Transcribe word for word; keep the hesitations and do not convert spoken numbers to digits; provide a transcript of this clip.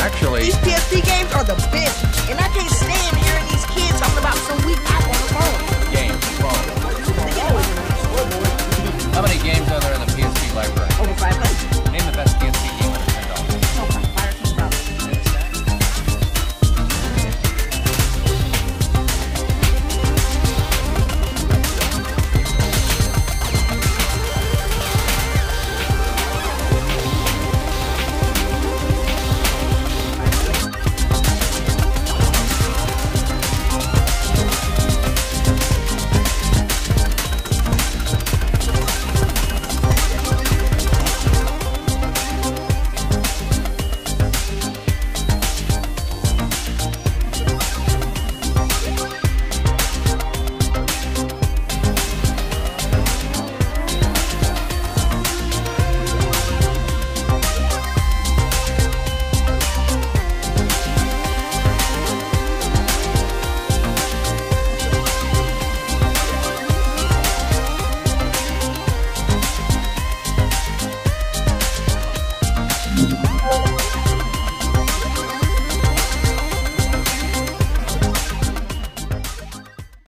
actually... These P S P games are the best, and I can't stand hearing these kids talking about some weak app on the phone. Games, phone. How many games are there in the P S P library?